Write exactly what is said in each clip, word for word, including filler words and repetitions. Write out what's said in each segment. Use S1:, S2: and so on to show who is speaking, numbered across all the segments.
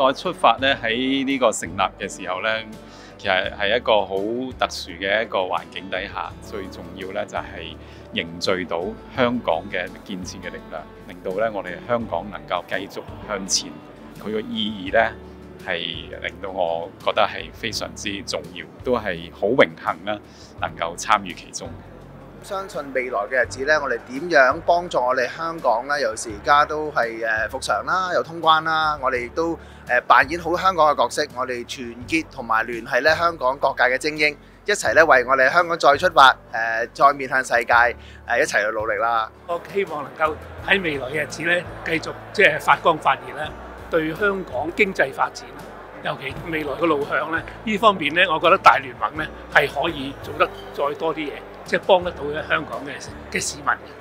S1: 再出發咧喺呢個成立嘅時候咧，其實係一個好特殊嘅一個環境底下，最重要咧就係凝聚到香港嘅建設嘅力量，令到咧我哋香港能夠繼續向前。佢個意義咧係令到我覺得係非常之重要，都係好榮幸啦，能夠參與其中。
S2: 相信未來嘅日子咧，我哋點樣幫助我哋香港咧？尤其是而家都係誒復常啦，又通關啦，我哋亦都誒扮演好香港嘅角色。我哋團結同埋聯繫咧香港各界嘅精英，一齊咧為我哋香港再出發，誒再面向世界，誒一齊去努力啦！
S3: 我希望能夠喺未來嘅日子咧，繼續即係發光發熱啦，對香港經濟發展，尤其未來嘅路向咧，呢方面咧，我覺得大聯盟咧係可以做得再多啲嘢。即係幫得到咧香港嘅嘅市民。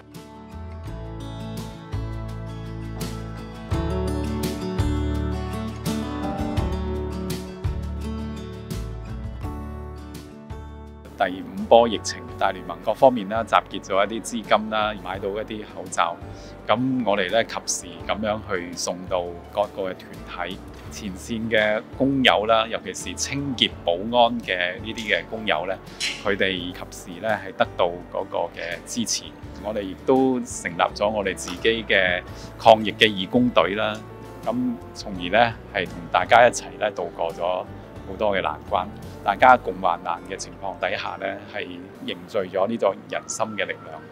S1: 第五波疫情，大聯盟各方面啦，集結咗一啲資金啦，買到一啲口罩。咁我哋咧及時咁樣去送到各個嘅團體、前線嘅工友啦，尤其是清潔保安嘅呢啲嘅工友咧，佢哋及時咧係得到嗰個嘅支持。我哋亦都成立咗我哋自己嘅抗疫嘅義工隊啦，咁從而咧係同大家一齊咧度過咗好多嘅難關，大家共患難嘅情況底下咧，係凝聚咗呢個人心嘅力量。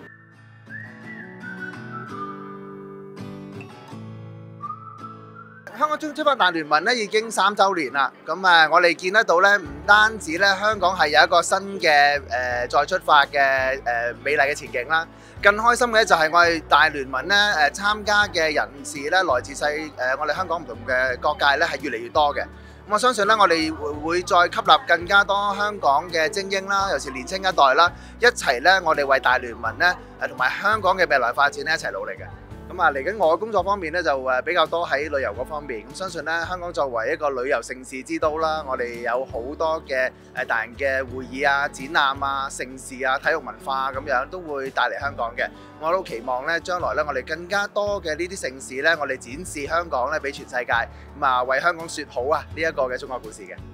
S2: 香港中出發大聯盟咧已經三週年啦，咁誒我哋見得到咧，唔單止咧香港係有一個新嘅誒再出發嘅誒美麗嘅前景啦，更開心嘅就係我哋大聯盟咧誒參加嘅人士咧，來自世誒我哋香港唔同嘅各界咧係越嚟越多嘅。咁我相信咧，我哋會會再吸納更加多香港嘅精英啦，尤其是年青一代啦，一齊咧我哋為大聯盟咧誒同埋香港嘅未來發展咧一齊努力嘅。咁啊，嚟緊我嘅工作方面咧就誒比較多喺旅遊嗰方面。咁相信咧，香港作為一個旅遊盛事之都啦，我哋有好多嘅誒大型嘅會議啊、展覽啊、盛事啊、體育文化咁樣都會帶嚟香港嘅。我都期望咧，將來咧我哋更加多嘅呢啲盛事咧，我哋展示香港咧俾全世界，咁啊為香港説好啊呢一個嘅中國故事嘅。